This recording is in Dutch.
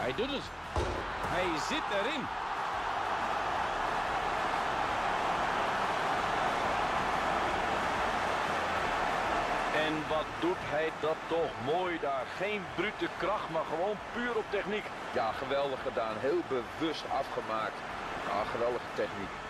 Hij doet het. Hij zit erin. En wat doet hij dat toch mooi daar. Geen brute kracht, maar gewoon puur op techniek. Ja, geweldig gedaan. Heel bewust afgemaakt. Ja, geweldige techniek.